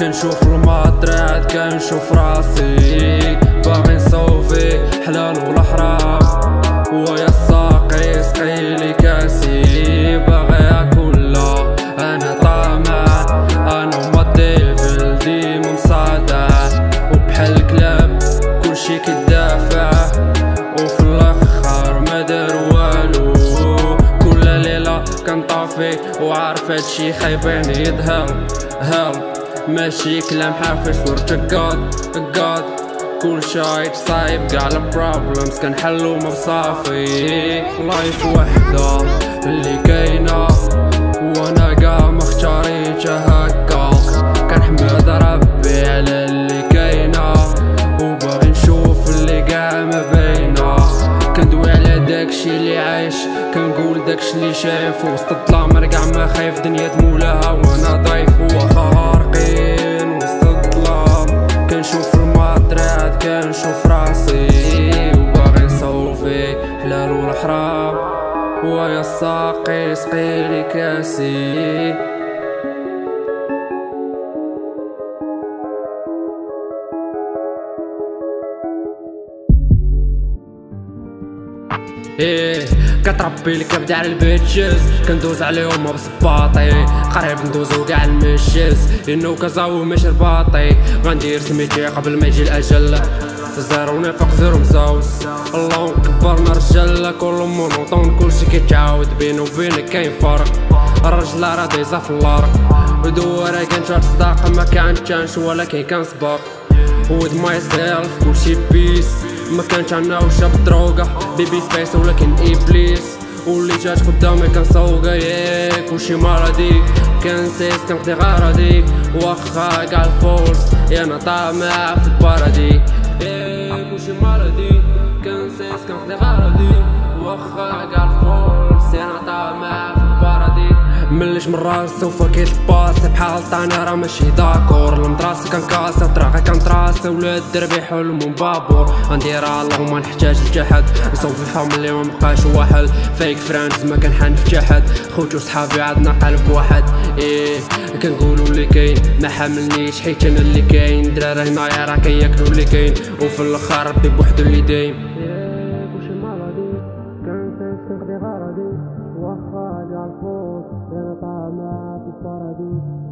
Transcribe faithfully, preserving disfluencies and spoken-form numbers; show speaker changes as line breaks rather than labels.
كنشوف المطرات كنشوف راسي باغي نصوفي حلال ولا حرام، ويا الساقي سقيلي كاسي باغي اكلها انا طامع، انا وما الديفل ديما مصادع وبحال الكلاب كلشي كيدافع وفي الاخر ما دار والو. كل ليله كنطافي وعارف هادشي خايبين يدهل هل ماشي كلام حافظ صورتك قاد قاد كل شايت صايب كاع البروبلمز كنحلو ما بصافي. لايف وحده اللي كاينه وانا كاع مختاريتها هكا، كنحمد ربي على اللي كاينه وباغي نشوف اللي كاع ما باينه. كندوي على داكشي اللي عايش كنقول داكشي اللي شايف وسط الظلام كاع ما خايف دنيا تمولاها وانا ضايف وواخا غارقين وسط الظلام. كنشوف المطرات كنشوف راسي وباغي نصوفي حلال ولا حرام، ويا الساقي سقيلي كاسي. ايه كتربي الكبد على البيتشز كندوز عليهم بصباطي قريب ندوزو كاع المشيز انو كزاو مش رباطي. غندير سميتي قبل ما يجي الاجل زيرو نفق زيرو مزاوس الله كبرنا رجال كل مونوطون كلشي كيتعاود بينو وبينك كاين فرق. الرجل راه دايزه في الارض ودورة كانت تصدق ما كانتش ولكن كان سباق with myself كلشي بيس ما كانش عنا وشا بالدروغة بيبي فيس ولكن ابليس واللي جات قدامي كنسوقها ياك كلشي مرضي كنسيس كنقضي غرضي واخا كاع الفولس يا انا طامع في البارادي. ياك كلشي مرضي كنسيس كنقضي غرضي واخا كاع الفولس يا انا طامع في البارادي. مليش من راس سوف كيت باس بحال طاني راه ماشي داكور المدرسة كنكاسي وطريقي كنتراسي ولاد الدربي حلمهم بابور غنديرها اللهم ما نحتاج لجحد نصوفي فاملي ما مبقاش واحد فيك فرانز ما كنحنف جحد خوتي وصحابي عندنا قلب واحد. ايه كنقولو اللي كاين ما حاملنيش حيت انا اللي كاين دراري هنايا راه كياكلو اللي كاين وفي الاخر ربي بوحدو اللي دايم. واخا جا الفوت انا طامع في الباراديس.